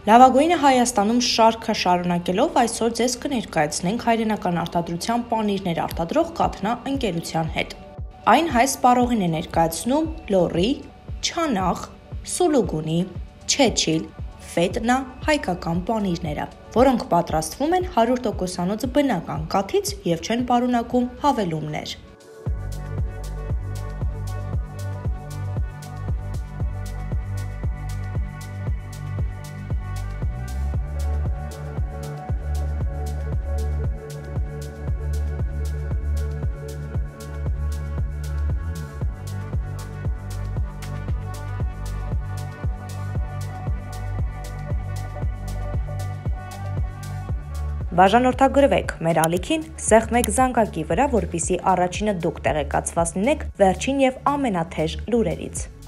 Լավագույնը Հայաստանում շարքը շարունակելով այսօր ձեզ կներկայացնենք հայրենական արտադրության պանիրներ արտադրող Կաթնա ընկերության հետ։ Այն հայ սպառողին է ներկայացնում լոռի, չանախ, սուլուգունի, չեչիլ, ֆետնա հայկական պանիրները, որոնք պատրաստվում են 100%-անոց բնական կաթից և չեն պարունակում հավելումներ։ Բաժանորդագրվեք մեր ալիքին սեղմեք զանգակի վրա, որպեսզի առաջինը դուք տեղեկացված լինեք վերջին և ամենաթեժ լուրերից։